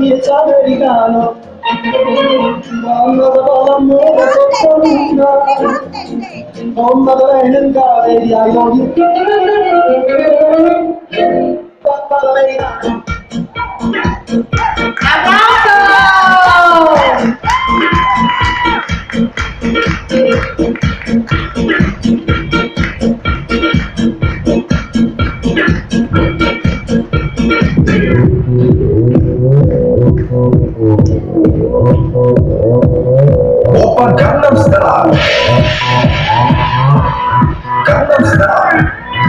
10 americano. Quando l'amore sottolinea, non dovrei negare di I love you. Papà l'americano. Oppa Gangnam Style. Gangnam Style.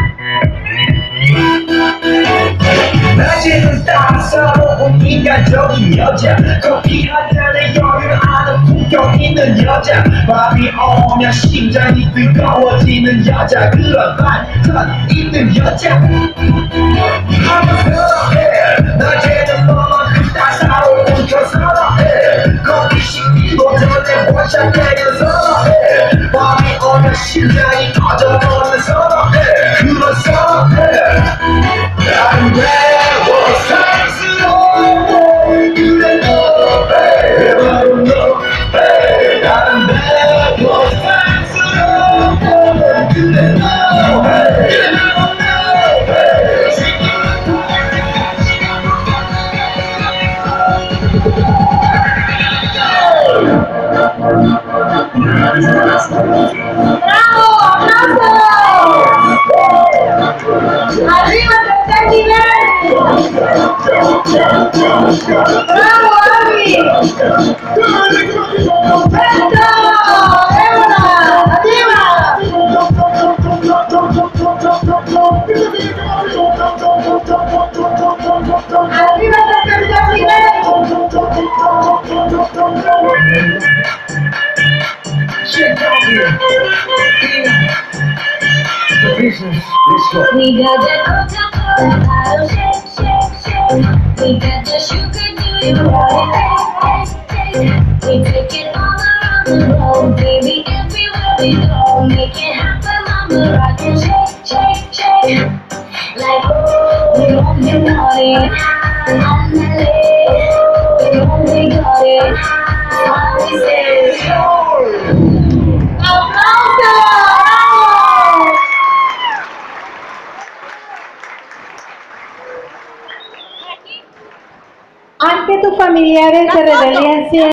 낮에는 따스하고 인간적인 여자 커피 한 잔에 여유를 아는 품격 있는 여자 밤이 오면 심장이 뜨거워지는 여자 그런 반전 있는 여자 한번 사랑해 낮에는 너만큼 따사로운 저 사랑해 커피 식기도 전에 원샷되는 사랑해 밤이 오면 심장이 터져버리는 사랑해 그런 사랑해 나는 외워 사랑스러워 그래 너 바로 너 나는 외워 사랑스러워 그래 너 그래 너 ¡Bravo! ¡Aplausos! ¡Arriba Presentacion! ¡Bravo, Avin! ¡Perfecto! ¡Débora! ¡Arriba! ¡Arriba We got the Coca-Cola bottle, shake, shake, shake. We got the sugar, do you want it? We take it all around the world, baby, everywhere we go. Make it happen, mama, rock and shake, shake, shake. Like, we only got it, we only got it. All we say is, Anche tus familiares se rebelían